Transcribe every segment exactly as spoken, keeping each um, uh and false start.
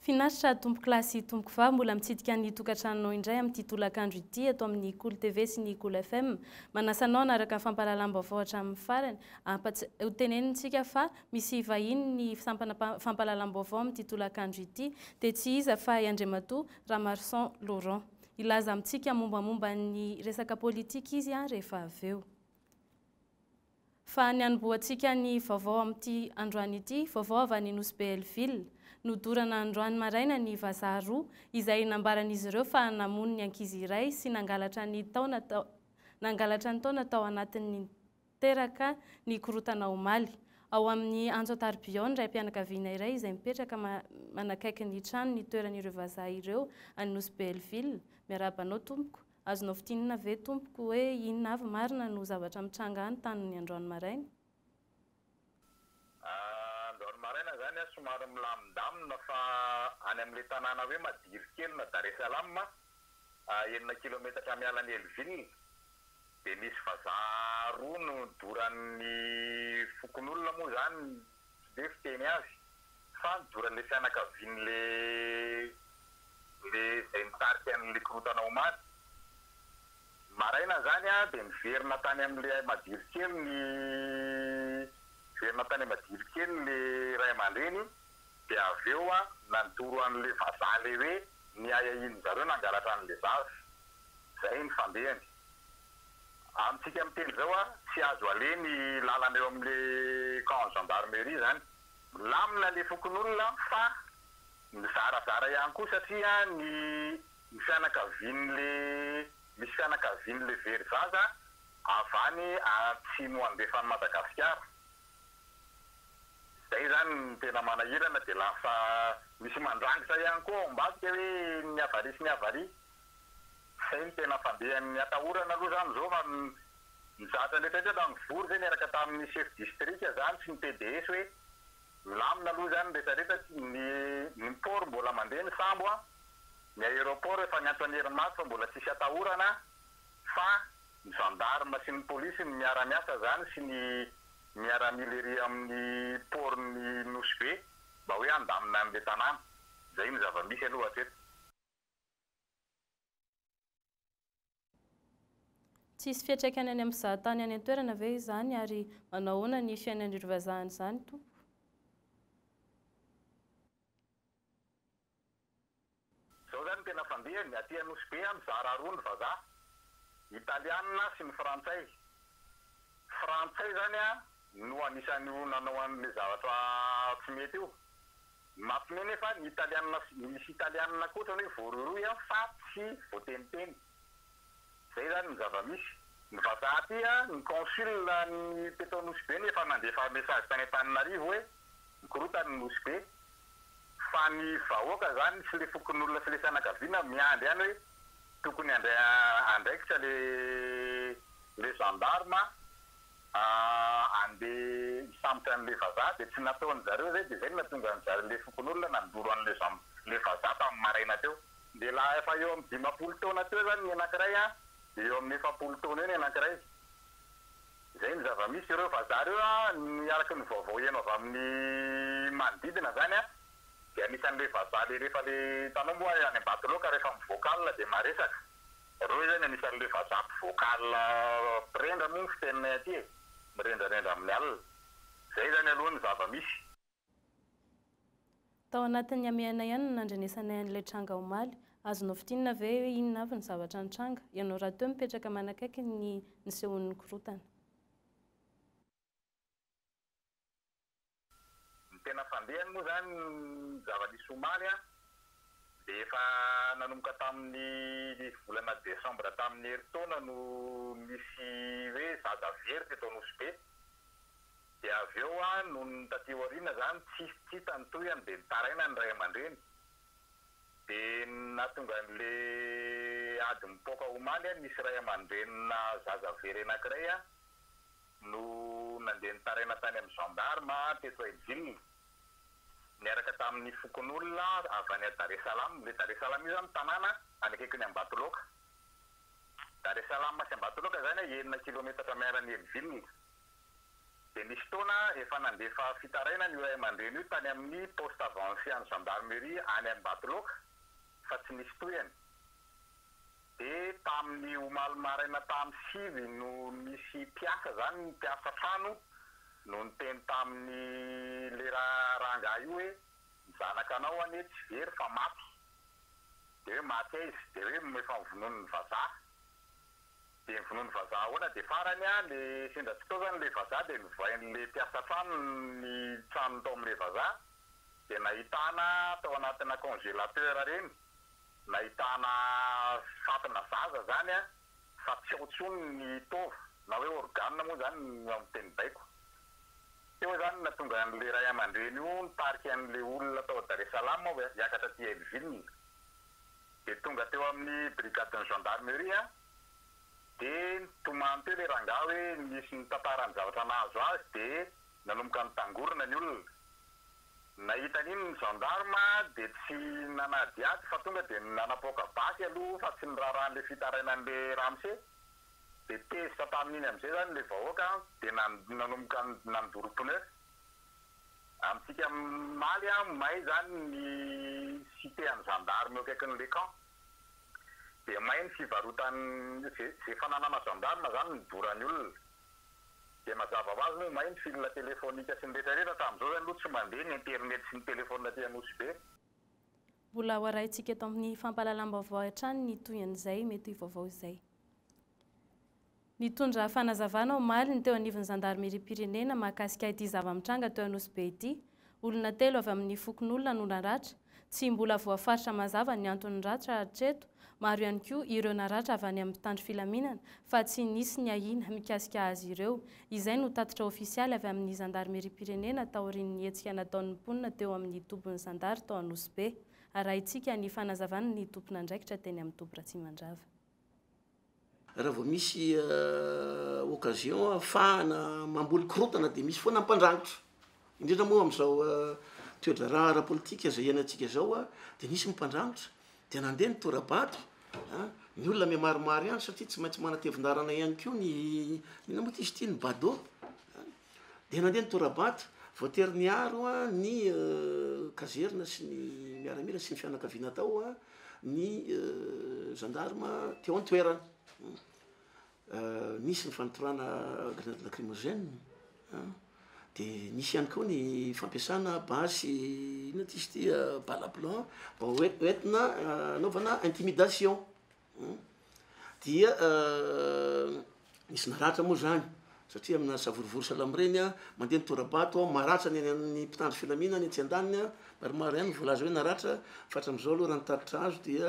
Finaritra tompo klasy tompo va mbola mitsidika ny tokantranonao indray amin'ny titolakandro ity ato amin'ny Cool T V sy ny Cool F M. Manasanao anaraka ny fampahalalam-baovao hatramin'ny farany. Ho tenenintsika fa misy vahiny ny fampahalalam-baovao amin'ny titolakandro ity dia tsy iza fa i Andriamatoa Ramarson Laurent. Ilaza amintsika mombamomba ny resaka politika izy rehefa avy eo. Fa ny anomboantsika ny vaovao amin'ity androany ity, vaovao avy any Nosy Belleville. Nodorana androany maraina ny vazaha roa izay nambaran'izy ireo fa namono ny ankizy iray sy nangalatra ny taona nangalatra ny taona tao anatin'ny teraka ny korotana omaly. Ao amin'ny Antsotaribion ray mpianakaviana iray izay mipetraka manakaiky ny trano ny toeran'ireo vazaha ireo any Nosy Belleville. Miarabanao tompoko, azonao fitinana ve tompoko hoe inona avy marina no zavatra mitranga any tanin'ny androany maraina? Marina zany a somary milamindamina fa any amin'ilay tanàna hoe Madiry kely na Dar es Salaam enina kilometatra miala ny Elville dia misy vazaha roa no doran'ny fokon'olona moa zany dia fiteny azy fa doran'ilay fianakavian'ilay le izay mitarika an'ilay korotana omaly. Maraina zany a dia miverina tany amin'ilay Madiry kely ny verina tany Madiry kely le ray aman-dreny dia avy eo a nandoro an'ilay vazaha le hoe niaya iny zareo nangalatra an'ilay zavy. Zay ny fandehany. Amintsika miteny zao a tsy azo ale ny lalana eo amin'ilay camp gendarmerie zany. Lamina le fokon'olona fa mizarazara ihany koa satria ny fianakavian'le misy fianakavian'le very zaza avy any atsimo andefany Madagasikara. Zay zany tena manahirana dia lasa misy mandrangitra ihany koa ao ambadika hoe ny avaria sy ny avaria. Zay ny tena fandehan'ny atahorana aloha zany zao fa nizatra ndraitratra mivory zay niaraka tamin'ny chef district zany sy ny P D S hoe lamina aloha zany rehetrarehetra ny ny port mbola mandeha ny sambo a, ny aéroport efa niantso an'Erimaso fa mbola tsisy atahorana fa ny gendarme sy ny polisy ny miara-miasa zany sy ny miara-milery amin'ny port'ny Nosy Be mba hoe andamina amin'ilay tanàna. Zay ny zava-misy aloha hatreto. Tsisy fiantraikany any amin'ny mpizahatany any an-toerana ve izany ary manao ahoana ny fiainan'ireo vazahany izany tompo? Zao zany tena fandehany aty Nosy Be mizara roa ny vazaha, italiana sy ny frantsay. Frantsay zany a no anisany nanao an'ilay zavatra tsy mety io. Mampiomehy nefa ny italiana misy italiana koa hoe voaroroy fa tsy voateniteny. Zay zany ny zava-misy. Ny vazaha aty a ny consul ny teto Nosy Be nefa nandefa message tany Antananarivo hoe nikorotany Nosy Be fa ny vahoaka zany sy le fokon'olona sy le fianakaviana miandry ihany hoe tokony andraikitra le le gendarme andeha hisambotra an'ilay vazaha dia tsy nataony zareo zay dia zay no nahatonga ny zareo le fokon'olona nandoro an'ilay vazaha tamin'ny maraina teo. Dia laha efa eo amin'ny dimapolo taona teo zany ny anankiray a dia eo amin'ny efapolo taona eo ny anankiray. Zay ny zava-misy ireo vazaha ireo a niaraka ny vaovao eno avy amin'ny manodidina zany a dia anisan'ilay vazaha le rehefa le tanao moa any Ambatoloka rehefa mivoakala dia maresaka. Ireo zany anisan'ilay vazaha mpivoakala prendra moa ny fitenay aty e. Mirendrarendra amin'ny alina. Zay zany aloha ny zava-misy. Tao anatin'ny amiana ihany no nandrenesanay an'ilay tranga omaly. Azonao fitinana ve hoe inona avy ny zavatra ny tranga? Ianao raha teo mipetraka manakaiky ny nisehon'ny korotana. Ny tena fandehany moa zany zava-misy omaly a dia efa nanomboka tamin'ny volana Desambra tamin'ny herintaona no misy hoe zaza very teto Nosy Be. Dia avy eo a no taty aoriana zany tsisy tsita ny tohany dia nitaraina ny ray aman-dreny. Dia nahatonga an'ilay ady mipoaka omaly a nisy ray aman-drenina zaza very anankiray a no nandeha nitaraina tany amin'ny gendarme teto Elville. Niaraka tamin'ny fokon'olona avy any Dar es Salaam. Le Dar es Salaam io zany tanàna any akaiky ny Ambatoloka. Dar es Salaam sy Ambatoloka zany enina kilometatra miara ny Elville. dia nisy taona efa nandefa fitarainana io ray aman-dreny io tany amin'ny poste avancé any gendarmerie any Ambatoloka fa tsy nisy toyany. Dia tamin'ny omaly maraina tamin'ny sivy no misy mpiasa zany mpiasa trano no niteny tamin'ny le rangahy io hoe zanakanao anie tsy very fa maty. Dia hoe maty izy dia hoe efa mivonony ny vazaha. Dia mivonony ny vazaha ahoana dia farany a le sendra tsy tao zany le vazaha dia nivoain'le mpiasa trano ny trano tao amin'le vazaha dia nahitana tao anatina congélateur reny nahitana fatina zaza zany a fa tsy ao tsony ny tova na hoe organe moa zany amin'ny teny baiko. Teo zany natonga an'le ray aman-dreny io nitarika an'le olona tao Dar es Salaam hiakatra aty Elville. Dia tonga teo amin'ny brigade ny gendarmerie dia tomany teo le rangahy hoe nisy ny tantarany zavatra nahazo azy dia nanomboka nitangorona ny olona. Nahita n'iny ny gendarme dia tsy nanady ady fa tonga dia nanapoaka basy aloha fa tsy nirarahan'le fitarainan'le ramose. Dia tezitra tamin'iny amin'izay zany le vahoaka dia nanomboka nandoro pneu. Amintsika maly a may zany ny cité any gendarme eo akaikin'le camp. Dia may ny fivarotany zay fananana gendarme zany nidorany olona. Dia mazava ho azy moa may ny fil telefonika sy ny rehetrarehetra tamin'izao zany aloha tsy mandeha ny internet sy ny telefona aty Anosibe. Mbola ho arahintsika eto amin'ny fampahalalam-baovao hatrany ny toyan'izay mety vaovao izay. Nitondra fanazavana omaly ny teo anivon'ny zandarmerie-pirenena mahakasika ity zava-mitranga teo Anosibe ity. Olona telo avy amin'ny fokon'olona no naratra. Tsy mbola voafaritra mazava ny antony ratra hatreto. Maro ihany koa ireo naratra avy any amin'ny mpitandro filaminana fa tsy nisy ny ahina mikasika azy ireo. Izay no tatitra ofisialy avy amin'ny zandarmerie-pirenena taorian'ny hetsika nataon'ny mponina teo amin'ny tombon'ny zandary tao Anosibe. Arahintsika ny fanazavana ny tompona andraikitra teny amin'ny tombo Ratsimandrava. Raha vao misy occasion ahafahana mamboly korotana dia misy foana mpandrangitra. Indrindra moa amin'izao toetra raha ara-politika izay iainantsika zao dia nisy mpandrangitra dia nandeha ny torabato ny olona me maromaro ihany satria tsy maintsy manatevin-darana ihany koa ny ina moa izy ity ny bado. Dia nandeha ny torabato voatery ny aro ny kazerina sy ny miaramila sy ny fianakaviana tao ny gendarme teo an-toerana. Nisy ny fanotorana grenade lacrymogène dia nisy ihany koa ny fampiasana basy ina ty izy ty balle à blanc mba hoentina anaovana intimidation. Dia nisy naratra moa zany satria amina savorovory salamreny mandeha ny torabato maratra ny ny mpitandro filaminana ny Tsiandaniny maromaro ihany voalaza hoe naratra fa hatram'izao aloha raha nitatitra azo dia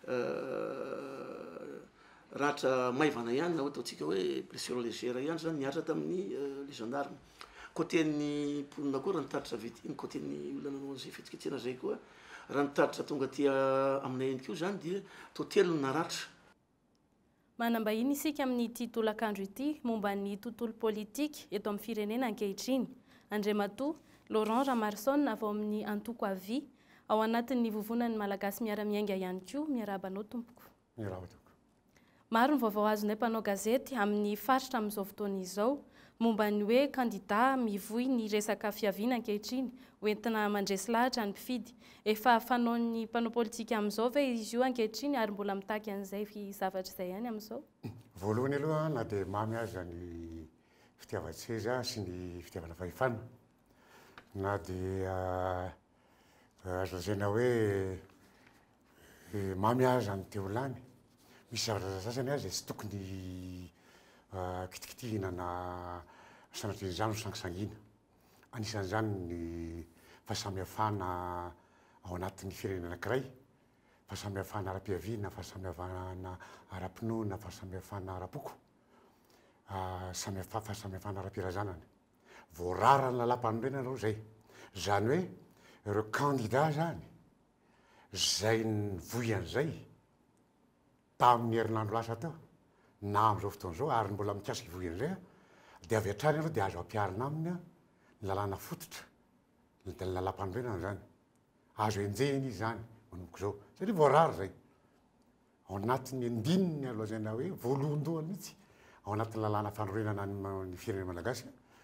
ratra maivana ihany na ataontsika hoe blessure légère ihany zany niatra tamin'ny le gendarme. Côté-ny mponina koa raha nitatitra vetiny côté-ny olona nanao an'izay fihetsiketsena zay koa raha nitatitra tonga tia aminay ihany koa zany dia totelo ny naratra. Manambahiny isika amin'ity tolakandro ity momba ny tontolo politika eto amin'ny firenena ankehitriny. Andriamatoa Laurent Ramarson avy ao amin'ny antoko avy ao anatin'ny vovonan'ny malagasy miara-miainga ihany koa miarabanao tompoko. Maro ny vaovao azonay mpanao gazety amin'ny faritra amin'izao fotoana izao momba ny hoe kandida mivoy ny resaka fiaviana ankehitriny hoentina mandresy lahatra ny mpifidy. Efa fanaon'ny mpanao politika amin'izao ve izy io ankehitriny ary mbola mitaky an'izay zavatra izay ihany amin'izao? Voalohany aloha na dia mamy aza ny fitiavan-tseza sy ny fitiavana fahefana na dia azo lazaina hoe mamy aza ny teo lany. Misy zavatra sasany azy tsy tokony kitikitihina na sanatrian'izany no sangisangina. Anisan'izany ny fahasamihafana ao anatin'ny firenena anankiray, fahasamihafana ara-piaviana, fahasamihafana ara-pinoana, fahasamihafana ara-poko, fahasamihafana ara-pirazanana. Voarara ny lalam-panombenana reo zay. Zany hoe ireo kandida zany zay nivoy an'izay tamin'ny herinandro lasa teo na amin'izao fotoana izao ary mbola mikasika voy an'izay dia avy hatrany ianao dia azo ampiarina aminy ny lalàna fototra ny lalam-panombenana zany. Azo enjehiny izy zany manomboka izao satria voarara zay. Ao anatin'ny andininy aloha zaina hoe voalohany-dohany mihitsy ao anatin'ny lalàna fanorenana ny firenena malagasy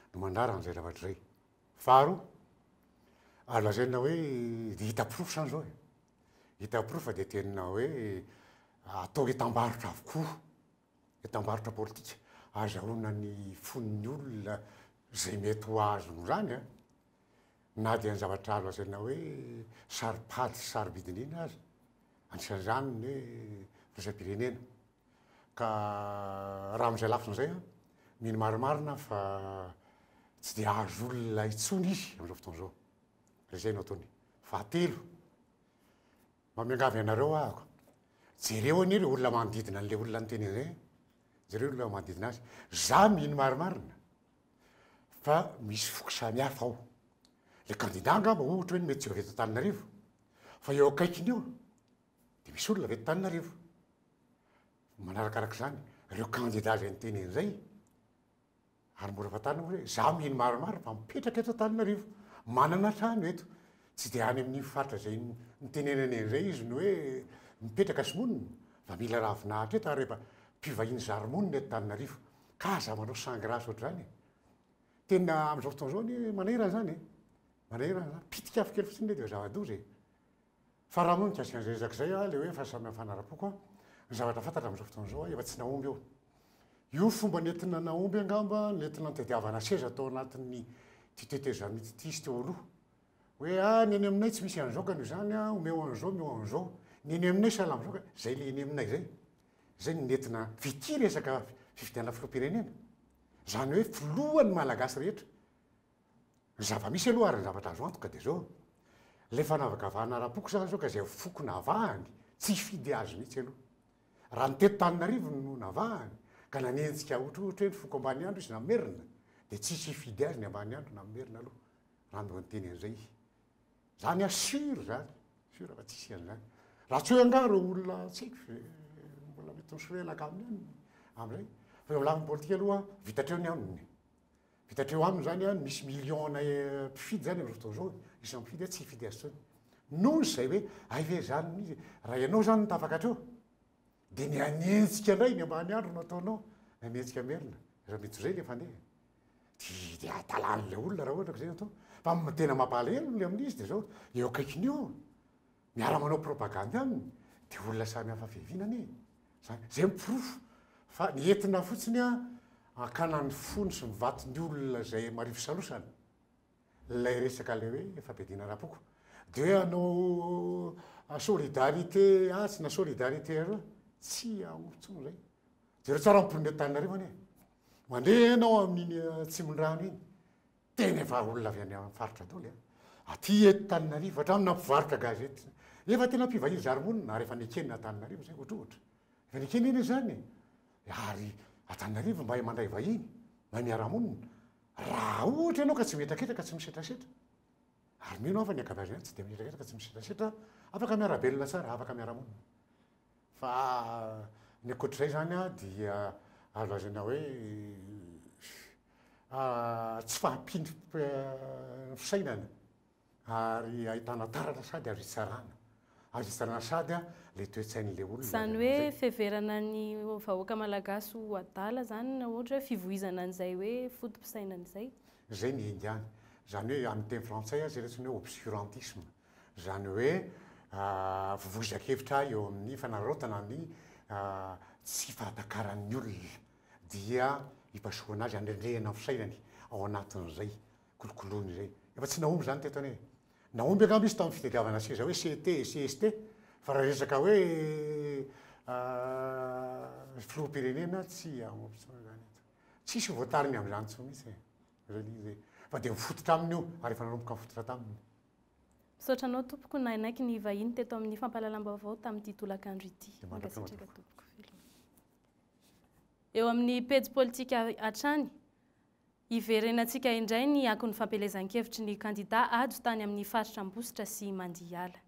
no mandraran'izay zavatra zay faharo alazaina hoe hitapirofo zany zao e hitapirofo fa de tenina hoe atao etam-barotra avokoa etam-barotra politika azahoana ny fon'ny olona zay mety ho azony zany a na dia ny zavatra alo azaina hoe saripady sary bidinina azy anisan'izany ny hoe firaisapirenena ka raha am'izay lafiny zay a mino marimarina fa tsy de azo olona itsony izy am'izao fotoana zao re zay no ataony fahatelo mamiangavy anareo ahako jereo any re olona manodidina an'le olona ny teny zay jereo olona manodidina azy za mino marimarina fa misy foky samy hafa ao le kandida angamba ohatra hoe mety tsy veto Antananarivo fa eo akaikiny eo de misy olona veto Antananarivo manarakarak' zany reo kandida zay ny teny zay ary mora fatana hoe za mino maromaro fa mipetraka eto Antananarivo manana trano eto tsy de any amin'ny faritra zay nytenenany zay izy no hoe mipetraka simonina fa mila ravinahitra eto ary rehefa mpivahiny zaromonina eto Antananarivo ka za manao sangrasy ohatr' zany tena am'izao fotoana zao ny manerana zany manerana zany pitika afo kely fotsiny le de zava-doza e fa raha moa mikasika an'izay rezaka zay a le hoe fa samy fanarapoko a ny zavatra fantatra am'izao fotoana zao efa tsy naomby eo io fomba nentina naomby angamba nentina nytediavana seza atao anatin'ny titetezany mity sy teo aloha hoe a ny eny aminay tsy misy an'izao ka no zany a omeo an'izao meo an'izao ny eny aminay sahala am'izao ka zay le eny aminay zay zay ny nentina vity resaka fifidianana filoham-pirenena zany hoe filohan'ny malagasy rehetra ny zava-misy aloha ary ny zavatra azo antoka de zao le fanavakavahana rapoko zany zao ka zay foko navahany tsy hifidy azy mihitsy aloha raha ny teto Antananarivo no navahany ka nanenjika ohatrohatra hoe ny foko ambany andro izy namerina de tsisy hifidy azy ny ambany andro namerina aloha raha no nyteny an'izay zany a sur zany sur fa tsisy an'zany raha tsy hoe anga reo olona tsy haiko mbola mety misorelaka aminy any am'izay fa eo lafiny politika aloha vitatreo ny aminy vitatreo aminy zany a misy milliona mpifidy zany am'izao fotoana zao isan'ny mpifidy a tsy hifidy azy tsony noho zay hoe ay ve zany mihitsy raha ianao zany ny tafakatreo de ny anenjika indray ny ambany andro no ataonao nanenjika merina raha mety zay le fandeha ty de atalan'le olona raha ohatra ka zay atao fa tena mampalahelo le amin'izy de zao eo akaikiny io miara manao propagande aminy de olona samy hafa fiavinany zany zay mipirofo fa ny entina fotsiny a akana ny fony sy mivatiny olona zay marifo salosana lay resaka le hoe fampiadina rapoko de hoe anao solidarité a tsy na solidarité aroa tsy aotsony zay jereo tsara mipirony Antananarivo anie mandeha anao amin'iny tsimondrano iny tena efa olona avy any amin'ny faritra daholo a aty eto Antananarivo hatramina mpivarotra gazety efa tena mpivahiny zaromonina rehefa nikenina Antananarivo zay ohatrohatra efa nikeny eny zany ary Antananarivo mba mandray vahiny mba miaramonina raha ohatra ianao ka tsy mihetraketraka tsy misetrasetra ary mino afa ny ankabeazany tsy de mihetraketraka tsy misetrasetra afaka miarabelona tsara afaka miaramonina fa ny akoatr'izay zany a dia alazana hoe tsy fahampindry fisainana ary ahitana taratra sady azo itsarana azo itsarana sady a le toetsain'le olona zany hoe fiheverana ny vahoaka malagasy ho adala zany na ohatra hoe fivoizana an'izay hoe fotom-pisainan'izay zay ny indiany zany hoe amin'ny teny frantsay a zay retsiny hoe obscurantisme zany hoe fivoizan-kevitra eo amin'ny fanararaotana ny tsy fahatakaran'ny olona dia hipasohana azy andrendrehana amin'ny fisainany ao anatin'izay kolokoloany zay efa tsy naomby zany teto ane naomby angamba izy tamin'ny fitediavana seza hoe C T C S T fa raha resaka hoe filoham-pirenena tsy amompitsona zany tsisy voatariny am'izany tsy mihitsy zay fa de mifototra aminy io ary efa nanomboka mifototra taminy misaotra anao tompoko na inaiky ny vahiny teto amin'ny fampahalalam-baovao tamin'ity tolakandro ity mangasitraka tompoko eo amin'ny pejy politika hatrany iverenantsika indray ny ankon'ny fampelezan-kevitry ny kandida ajo tany amin'ny faritra Ambositra sy Mandihala.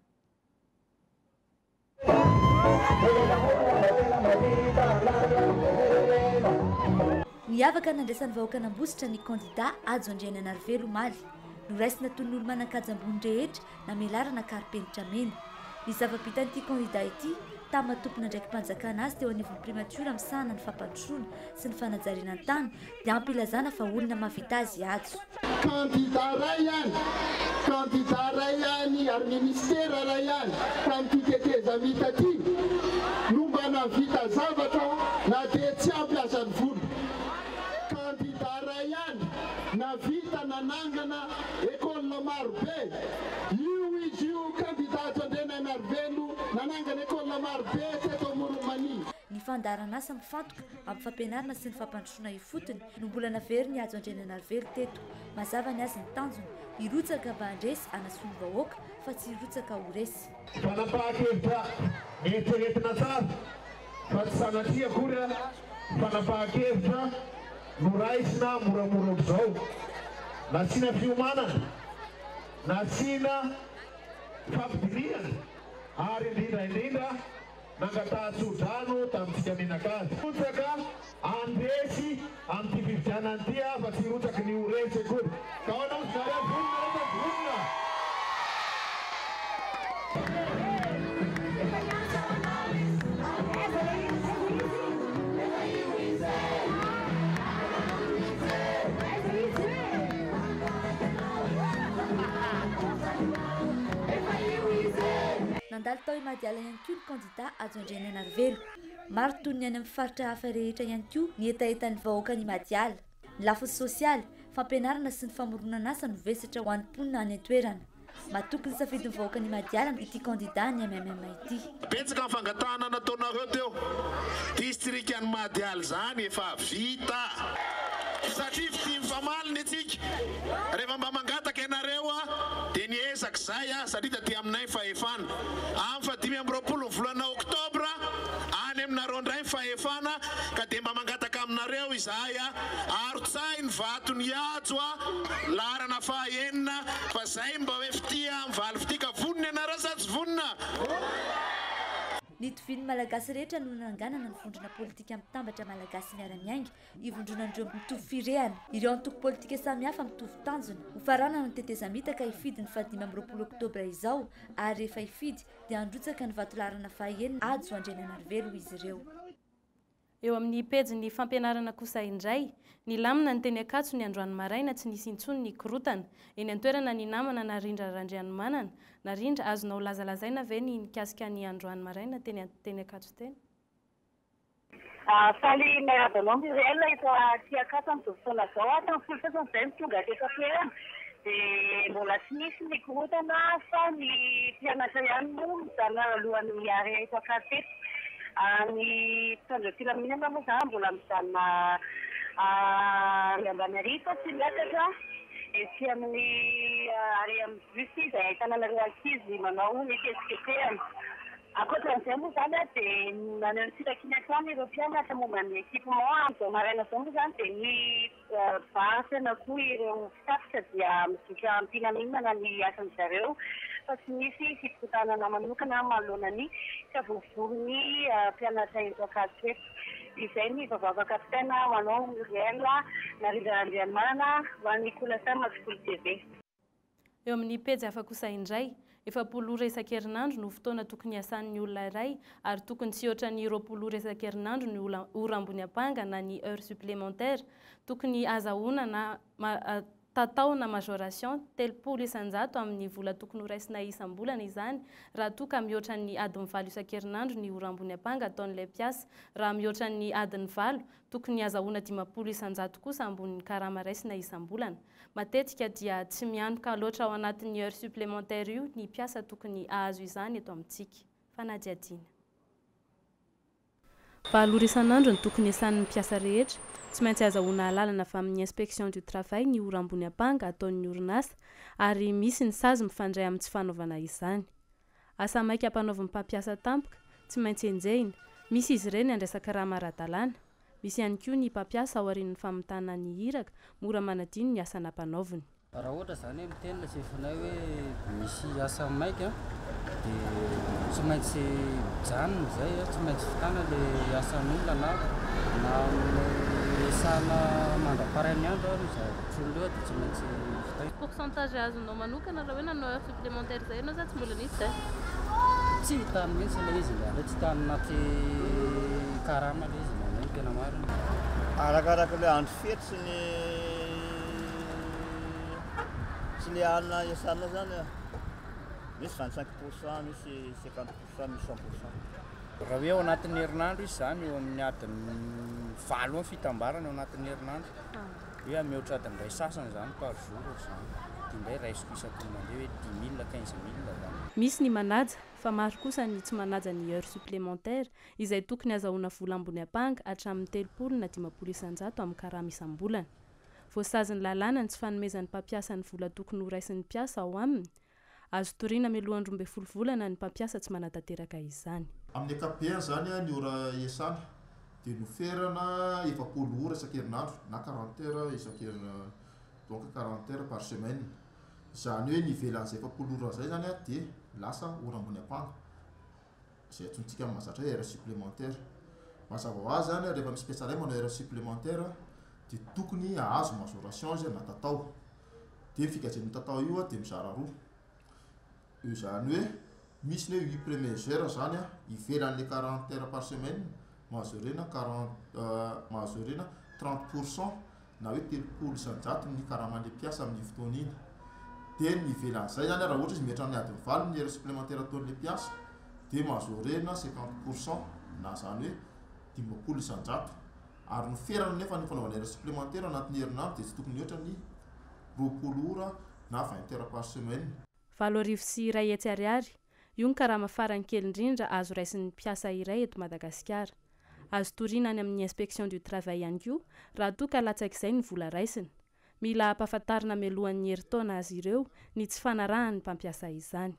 Miavaka nandraisan'ny vahoaka n'Ambositra ny kandida ajo Andriananarivelo Omaly noraisina toy ny olo manan-kaja ambony rehetra namelarana karipenitra mena. Ny zava-bitan'ity kandida ity tamatompona ndraiky mpanjakana azy teo anivon'ny primature misahana ny fampandrosoana sy ny fanajariana an-tany dia ampilazana fa olona mahavita azy ajo candidat ray ihany candidat ray ihany ary ministera ray ihany tam'tyteteza mita ty no mba navita zavatra na dia tsy ampiasa ny vola candidat ray ihany navita nanangana école marobe io izy io candidat andrena anarvelo nanangana école marobe teto Moromania ny fandarana asa mifantoka amin'ny fampianarana sy ny fampandrosoana ifotony no mbola navery ny ajo andrena anarvelo teto mazava ny azy ny tanjony irotsaka mba andresy anasony vahoaka fa tsy irotsaka ho resy fanapahakevitra eritreretina tsara fa tsy sanatria kory fanapahakevitra no raisina moramora zao nasiana fiomanana nasiana fampidiriana ary indrindra indrindra nangatahantsodrano tamintsika menakazy rotsaka andresy amin'ity fividianany ty a fa tsy rotsaky ny oresy akory ka ho anao zareo vonina rehefa vonina nandalo tao imadiala ihany koa ny candidat ajo andreny anarvelo maro toy ny any amin'ny faritra hafa rehetra ihany koa ny etaetan'ny vahoaka ny madiala ny lafosy sosialy fampianarana sy ny famoronana asa no vesatra ho an'ny mponina any an-toerana matoky ny safidin'ny vahoaka ny madiala ity candidat ny M M M ity betsaka ny fangatahana nataonareo teo distrikany madiala zany efa vita satria fitimy famaliny atsika rehefa mba mangataka ianareo a dia niezaka zay a satria taty aminay fahefana amin'ny fadimy amby roapolo ny volana oktobra any aminareo ndray fahefana ka dia mba mangataka aminareo izahay a arotsay ny vato ny ajo a larana fahaenina fa zay mba hoe fitia mivaly fitika vonina ianareo sa tsy vonina ny tovin'ny malagasy rehetra no nanganana ny vondrona politika mitambatra malagasy miara-miainga ivondronandreo mitovy firehana ireo antoko politika samihafa mitovy tanjona ho farana ny tetezamita ka hifidy ny fadimy amby roapolo oktobra izao ary rehefa hifidy dia androtsaka ny vatolarana fahaenina ajo andreny anarvelo izy ireo eo amin'ny pejy ny fampianarana kosa indray ny lamina ny teny akatso ny androany maraina tsy nisy intsony ny korotana eny an-toerana ny namana narindra randrianomanana narindra azonao lazalazaina ve ny nikasika ny androany maraina teny teny akatso teny faly miarabanao mirela efa ty akatso amin'ny fotoana zao a tamin'ny folo sasanyzay ny tonga teto toerana dia mbola tsy nisy ny korotana fa ny mpianatra ihany no mizana alohan'ny miary eto akatso teto ny mpitandro filaminana moa zany mbola mijanona ambany arifa tsy miakatra etsy amin'ny ary amin'ny justy izay ahitana nareo ankizy manao ny kesiketehana ankoatran'izay moa zany a dia naneo ny fitakinakany ireo mpianatra momba ny équipement am'izao maraina zao moa zany dia ny basy na koa ireo fitafika dia midika ampinaminana ny asan'ny zareo fa tsy misy fipotanana manokana manoloana ny fiavovoron'ny mpianatra eto akatso eto izay ny vavava kapitaina manao Muriel narindrarandriamanana ho an'ny Nicolas Mascolo T V eo amin'ny pejy hafa kosa indray efapolo ora isan-kerinandro no fotoana tokony iasan'ny olona iray ary tokony tsy ohatra ny roapolo ora isan-kerinandro ny ora ambony apanga na ny heure supplémentaire tokony azahoana na tatao na majoration telopolo isan-jato amin'ny vola tokony horaisina isam-bolana izany raha toa ka mihoatra ny adiny valo isan-kerinandro ny ora ambony apanga ataon'ilay mpiasa raha mihoatra ny adiny valo tokony azahoana dimapolo isan-jato kosa ambony karama raisina isam-bolana matetika dia tsy mianoka loatra ao anatin'ny heure supplémentaire io ny mpiasa tokony ahazo izany eto amintsika fanadiadiana valo ora isan'andro ny tokony iasan'ny mpiasa rehetra tsy maintsy azahoana alalana fa amin'ny inspection du travail ny ora ambony apanga ataon'ny orinasa ary misy ny sazy mifandray amin'ny tsy fanaovana izany asa maika ampanaovan'ny mpampiasa tampoka tsy maintsy enjehina misy izy ireny andraisaka raha mara-dalàna misy ihany koa ny mpampiasa ao aorian'ny famitana ny hiraka mora manadino ny asa nampanaoviny raha ohatra zany amin'ny teny lasefinay hoe misy asa maika dia tsy maintsy janona zay tsy maintsy fitana le asan'olona na na esana mandra-parainy andro ary zatroleo dia tsy maintsy fitay pourcentage azonao manokana raha hoe nanao heure supplémentaire zay ianao za tsy mbola nisy zay tsy hitany mihitsy le izy le tsy hitany naty karama le izy manay tena marina arakaraka le andro fety sy ny sy le alina iasana zany misy vingt-cinq pourcent misy cinquante pourcent misy cent pourcent raha hoe ao anatin'ny herinandro izy zany eo amin'ny adiny valo ny fitambarana ao anatin'ny herinandro hoe mihoatra adiny ray sasany zany par jour zany dia indray raisiko isaky ny mandeha hoe dix mille quinze mille zany misy ny manaja fa maro kosa ny tsy manaja ny heure supplémentaire izay tokony azahoana vola ambony ampanga hatramin'ny telopolo na dimampolo isanjato amin'ny karama isam-bolana voasaziny lalàna ny tsy fanomezan'ny mpampiasa ny vola tokony ho raisin'ny mpiasa ao aminy azo toriana mialohan'ny roa ambin'ny folo volana ny mpampiasa tsy manatanteraka izany amin'ny ankapobeny zany ny ora iasana dia noferana efapolo ora isan-kerinandro na quarante heures isan-kerina donc quarante heures par semaine zany hoe nivelan'izay efapolo ora zay zany dia lasa ora ambony ampanga izay atsontsika amin'ny mahazatra hoe heure supplémentaire mazava ho azy zany rehefa misy mpiasa ray manao heure supplémentaire dia tokony ahazo majoration izy na tatao dia fikajeny tatao io dia mizara roa io zany hoe misy ny hoe huit premières heures zany a ivelan'le quarante heures par semaine mahazorena quarante mahazorena trente pourcent na hoe telopolo isanjato ny karaman'le mpiasa amin'ny fotoana iny dia nivelan'izay zany raha ohatra izy metra amin'ny adiny valo ny heure supplémentaire ataon'le mpiasa dia mahazorena cinquante pourcent na zany hoe dimampolo isanjato ary noferana nefa ny fanaovana heure supplémentaire anatin'ny herinandro dia tsy tokony ohatra ny roapolo ora na vingt heures par semaine valo arivo sy iray hetsy ariary io ny karama farany kely indrindra azo raisin'ny mpiasa iray eto Madagasikara azo toriana any amin'ny inspection du travail ihany koa raha toa ka latsaik'izay ny vola raisiny mila ampahafantarina mialohan'ny herintaona azy ireo ny tsy fanarahan'ny mpampiasa izany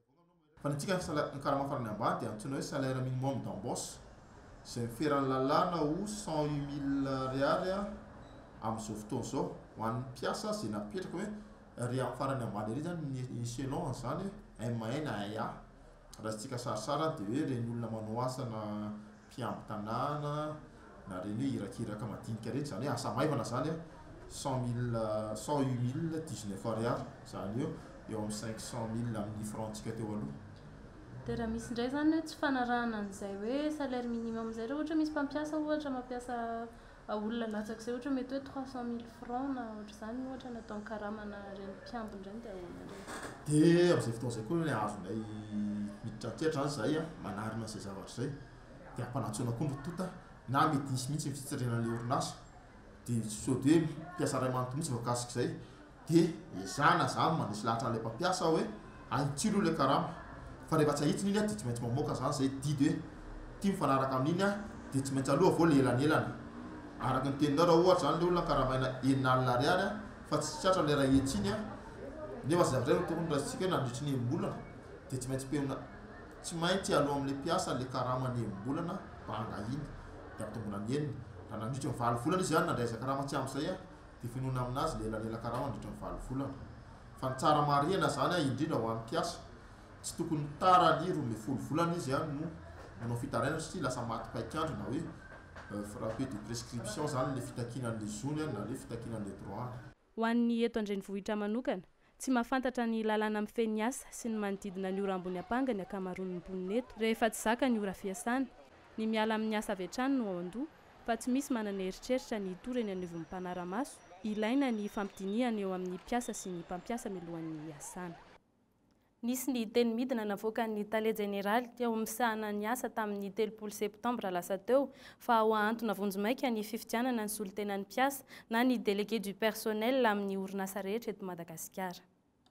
fa ny tsika ny karama farany ambany dia antsoina hoe salaire minimum d'embauche izay miferan'ny lalàna ho cent huit mille ariary amin'izao fotoana izao ho an'ny mpiasa izay napetraka hoe ry amin'ny farany ambany ery zany ny échelon zany M un na I A raha tsika sarasara dia hoe reny olona manao asa na mpiamby tanàna na reny hoe irakiraka madinika reny zany hoe asa maivana zany cent mille cent huit mille dix-neuf ariary zany eo eo amin'ny cinq cent mille amin'ny francsika teo aloha dia raha misy indray zany hoe tsy fanarahana an'izay hoe salaire minimum zay reo ohatra misy mpampiasa ohatra mampiasa olona latsak'izay ohatra mety hoe trois cent mille francs na ohatra zany ohatra natao karamana reny mpiambiny reny dia ahoana reny dia amin'izay fotoana izay koa ny azonay miditra anketra zany zay a manarina izay zavatra izay dia ampanatsoana koa ndrotota na mety nisy mihitsy ny fitsitrenan'le orinasa dia sao de mpiasa ray manoto mihitsy voakasika izay dia ezana zany manisy lahatra n'ilay mpampiasa hoe ahitsilo le karama fa rehefa tsy ahitsiny iny a dia tsy maintsy mamoaka zany izay didy hoe tia mifanaraka amin'iny a dia tsy maintsy aloha avao le elanelana araka ny teninao raha ohatra zany le olona karamaina enina alina ariary a fa tsy tratra le raha etsiny a nefa sy zavatra tokony ratsika hoe nandritry ny embolana dia tsy maintsy peona tsy maintsy aloha amin'le mpiasa le karama ny embolana banga iny dia amitombona ny enina raha nandritry ny valo volana izy zany nandraiza karama tsy amin'izay a dia finoana aminazy le elalela karama nandritry ny valo volana fa ny tsara marihana zany a indrindra ho an'ny mpiasa tsy tokony tara ny roa ambin'ny folo volana izy a no manao fitaraina satria lasa maty paikandro na hoe frappé de prescription zany le fitakinan'le zony na le fitakinan'le droit ho an'ny eto andrenivohitra manokana tsy mahafantatra ny lalàna mifeny asa sy ny manodidina ny ora ambony ampanga ny akamaroan'ny mponina eto rehefa tsy zaka ny ora fiasana ny miala amin'ny asa avy hatrany no ao an-doha fa tsy misy manana eritreritra ny toreny anivon'ny mpanara-maso ilaina ny fampidiniana eo amin'ny mpiasa sy ny mpampiasa milohan'ny asana nisy ny teny midina navoakan'ny Tale Général teo amin'ny sahana ny asa tamin'ny telopolo septambra lasa teo fa ho antony vonjimaika ny fifidianana ny solotenan'ny mpiasa na ny délégué du personnel amin'ny orinasa rehetra eto Madagasikara.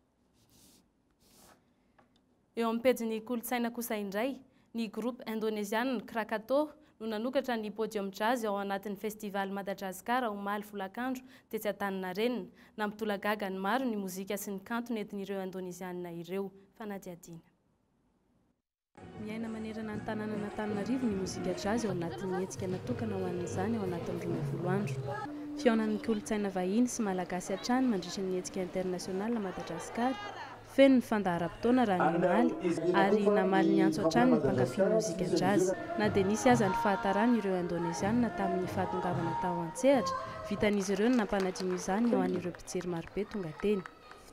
Eo amin'ny pejin'ny kolontsaina kosa indray ny groupe indonésianina Krakatau no nanokatra ny podium jazz ao anatin'ny festival Madagasikara omaly folakandro tetsy Antaninarenina nampitolagaga ny maro ny mozika sy ny kanto nentin'ireo indonésianina ireo fanadiadiana. Miaina manerana ny tanàna n'Antananarivo ny mozika jazz ao anatin'ny hetsika natokana ho an'izany ao anatin'ny roa ambin'ny folo andro. Fihaonan'ny kolontsaina vahiny sy malagasy hatrany mandritra ny hetsika internasionala Madagasikara feno ny fandaharam-potoana raha ny omaly ary namaly ny antso hatrany ny mpankafy mozika jazz na dia nisy aza ny fahatarana ireo indonésianina tamin'ny fahatongavana tao an-tsehatra vitan'izy ireo ny nampanadino izany ao an'ireo mpijery marobe tonga teny.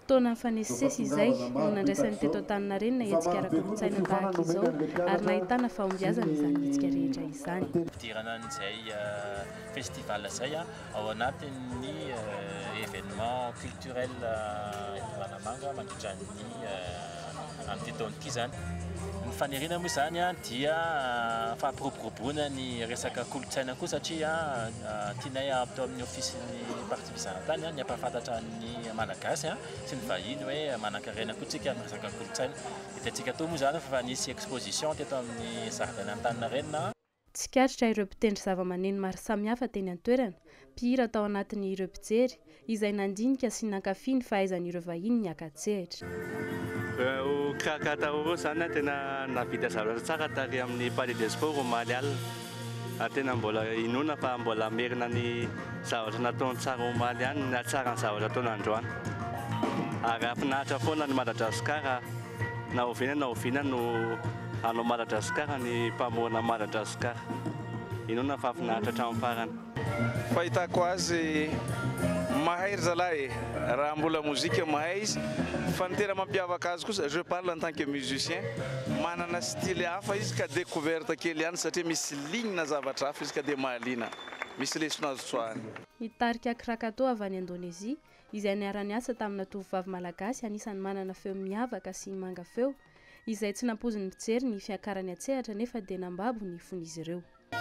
fotoana fanesesy izay no nandraisan'ny teto Antaninarenina hetsika ara-kolontsaina tahaka izao ary nahitana fahombiazana izany hetsika rehetra izany. Fidirana an'izay festival izay ao anatin'ny événement culturel Vanamanga mandritra ny amin'ity taona ity zany. Ny fanirina moa zany dia fampiroboroboana ny resaka kolotsaina koa satria tianay atao amin'ny ofisin'ny parti bizantany ny ampahafantatra ny malagasy sy ny vahiny hoe manan-karena koa tsika amin'ny resaka kolotsaina. Hitantsika tao moa zany fa nisy exposition teto amin'ny zaridaina Antaninarenina. Tsikatritra ireo mpitendry zava-maneno maro samihafa teny an-toerana, mpihira tao anatin'ny ireo mpijery izay nandinika sy nankafy ny fahaizan'ireo vahiny ny aka-tsehatra. Kakatao zany tena navita zavatra tsara tary amin'ny Palais des Sports omaly alina. Tena mbola inona fa mbola merina ny zavatra nataony tsara omaly any na tsara ny zavatra ataony androany. Ary afinahitra foana ny Madagasikara na oviana na oviana no anao Madagasikara ny mpamoana Madagasikara. Inona fa afinahitra hatramin'ny farany. Fahitako azy mahay zalahy raha mbola mozika mahay izy fa ny tena mampiavaka azy kosa je parle en tant que musicien manana style hafa izy ka découverte kely ihany satria misy ligne na zavatra hafa izy ka dia mahaliana misy lesona azo tsoahany. Hitarika Krakatoa avy any Indonésia izay niara niasa tamina tovovavy malagasy anisany manana feo miavaka sy manga feo izay tsy nampozin'ny mpijery ny fiakarany atsehatra nefa dia nambabo ny fon'izy ireo.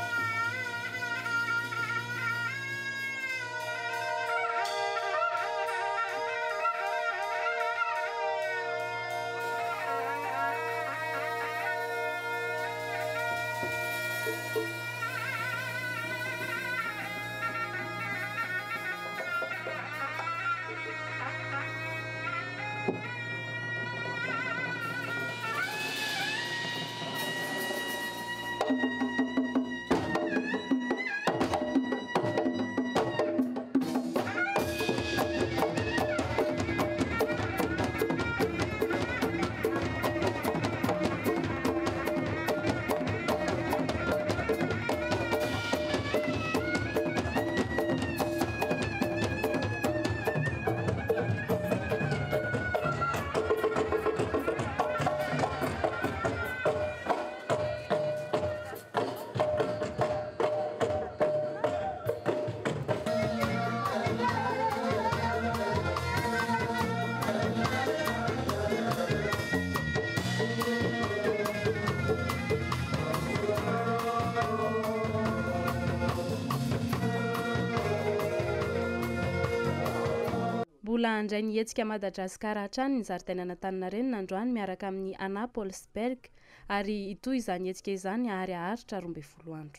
Mbola andray ny hetsika Madagasikara hatrany ny zaridaina Antaninarenina androany miaraka amin'ny Anna Polsberg ary itoy izany hetsika izany ary aharitra roa ambin'ny folo andro.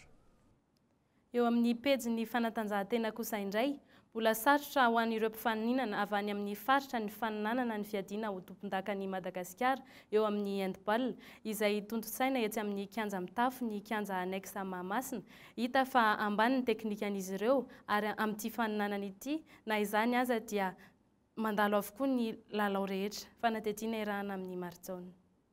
Eo amin'ny pejy fanatanjahantena kosa indray, mbola sarotra ho an'ireo mpifaninana avy any amin'ny faritra ny faninanana ny fiadiana ho tompon-dakan'i Madagasikara eo amin'ny handball izay tontotsaina etsy amin'ny kianja mitafo ny kianja annexe Mahamasina. Hita fa ambany ny teknikan'izy ireo ary amin'ity faninanana ity na izany aza dia mandalo avokoa ny lalao rehetra fanatetiana irahana amin'ny Martsaona.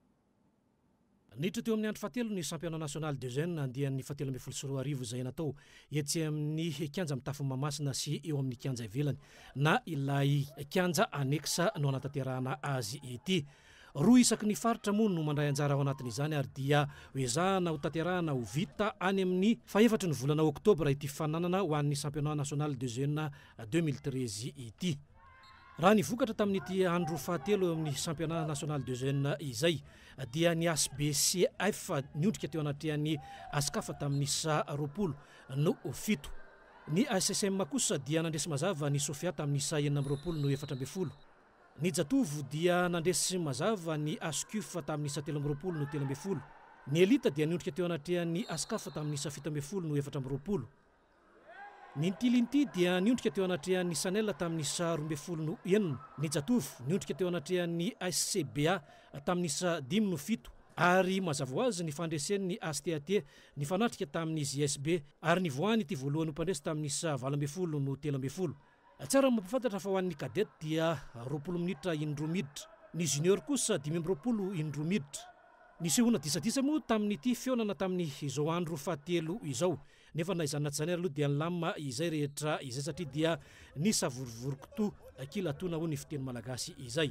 Niditra teo amin'ny andro fahatelo ny championnat national de jeunes andian'ny fahatelo ambin'ny folo sy roa arivo izay natao etsy amin'ny kianja mitafo Mahamasina sy eo amin'ny kianja ivelany na ilay kianja annexe no anatanterahana azy ity. Roa isaky ny faritra moa no mandray anjara ao anatin'izany ary dia hoezahana ho tanterahana ho vita any amin'ny fahefatry ny volana oktobra ity fananana ho an'ny championnat national de jeunes deux mille treize ity. Raha nivokatra tamin'ity andro fahatelo eo amin'ny championnat national de jeunes izay dia ny A S B C F niondrika teo anatrehan'ny Askafa tamin'ny isa roapolo no fito. Ny A S S M kosa dia nandresy mazava ny Sofia tamin'ny isa enina amby roapolo no efatra amby folo. Ny Jatovo dia nandresy mazava ny Askuf tamin'ny isa telo amby roapolo no telo amby folo. Ny Elita dia niondrika teo anatrehan'ny Askafa tamin'ny isa fito amby folo no efatra amby roapolo. Ny Ntilinty dia niondrika teo anatrehan'ny Sanella tamin'ny isa roa amby folo no enina. Ny Jatovo niondrika teo anatrehan'ny A S C B A tamin'ny isa dimy no fito. Ary mazava ho azy ny fandresen'ny A S T A T ny fanatrika tamin'ny J S B ary ny voany ity voalohany mpandresy tamin'ny isa valo amby folo no telo amby folo. Tsara mampafantatra fa ho an'ny kadety dia roapolo minitra indroa miditra. Ny junior kosa dimy amby roapolo indroa miditra. Ny sehoana disadisa moa tamin'ity fionana tamin'ny izao andro fahatelo izao nefa na izany natsany aloha dia nylamina izay rehetra izay satria dia ny savorovoroko to kilatona ho ny fiteny malagasy izay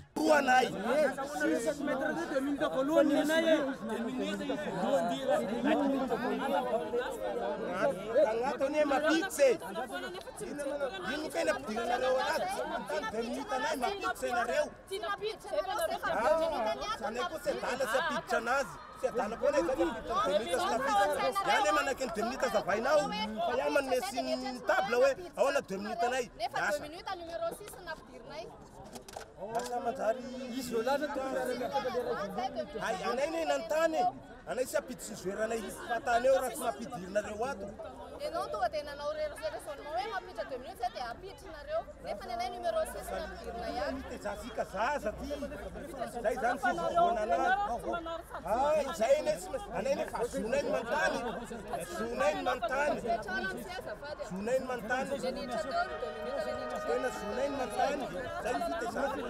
Anatony mapitse. Ino kaina pidiranareo anazy. Deux minutes anay mapitse nareo. Sanay ko se dala se pitsa anazy. Se dala ko na deux minutes sa pitsa. Yani manake deux minutes zavainao. Fa ya man mesin table we. Awana deux minutes anay. Nefa deux minutes numéro six na pidirnay. Asa matari iso la Ay anay ni nantane. Anay se pitsi zoera nay fatane ora tsy mapidirnareo ato. Enao tonga tena nao reroseresona hoe mapitra deux minutes dia apitrinareo nefa ny anay numéro six na pidirna ihany. Zasika zaza ty. Zay zany fivovoana anazy. Ay zay ne anay ne zonay mantany. Zonay mantany. Zonay mantany. Tena zonay mantany. Zay fitezana.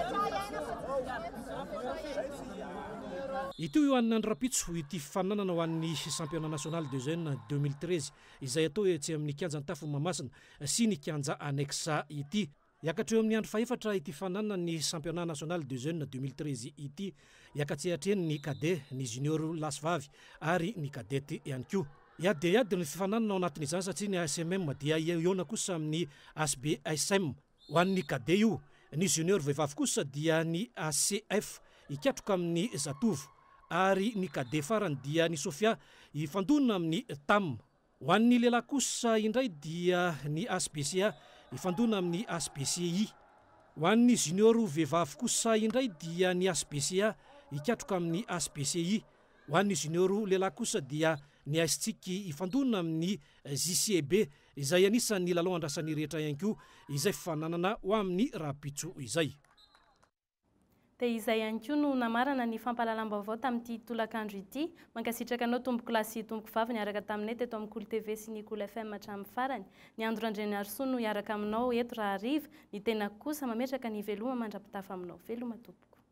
ito io an'ny andrapitso ity fifananana ho an'ny championnat national de jeunes deux mille treize izay atao etsy amin'ny kianja ny tafo mamasina sy ny kianja anexa ity iakatra eo amin'ny andro faefatra ity fananana ny championnat national de jeunes deux mille treize ity iakatsehatra ny cadet ny junior lasvavy ary ny cadette ihany koa ia dia iady ny fifananana ao anatin'izany satria ny A S M M dia iona kosa amin'ny A S B S M ho an'ny cadet io ny junior vehivavy kosa dia ny A C F ikatroka amin'ny zatovo ary ny cadet farany dia ny Sofia ifandonina amin'ny tam ho an'ny lehilahy kosa indray dia ny A S B C A ifandonina amin'ny A S B C I ho an'ny junior vehivavy kosa indray dia ny A S B C A ikatroka amin'ny A S B C I ho an'ny junior lehilahy kosa dia ny A S T I C ifandonina amin'ny J C B izay anisan'ny lalao andrasan'ny rehetra ihany koa izay fifananana ho amin'ny rapitso izay. Dia izay ihany koa no namarana ny fampahalalam-baovao tamin'ity tolakandro ity mankasitraka anao tomboko lahy sy tomboko vavy niaraka taminay teto amin'ny Cool T V sy ny Cool F M hatramin'ny farany. Ny Andro Randreny Arsoa no hiaraka aminao eto raha hariva, ny tena kosa mametraka ny veloma mandrapitafa aminao. Veloma tompoko.